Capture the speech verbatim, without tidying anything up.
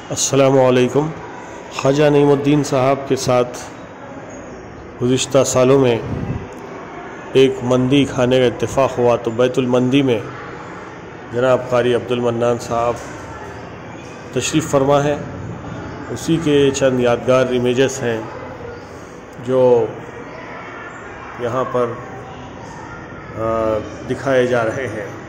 अस्सलामुअलैकुम। ख्वाजा नईमुद्दीन साहब के साथ गुज़िश्ता सालों में एक मंदी खाने का इत्तेफ़ाक हुआ तो बैतुल मंदी में जनाब कारी अब्दुल मन्नान साहब तशरीफ़ फरमा है। उसी के चंद यादगार इमेजेस हैं जो यहाँ पर आ, दिखाए जा रहे हैं।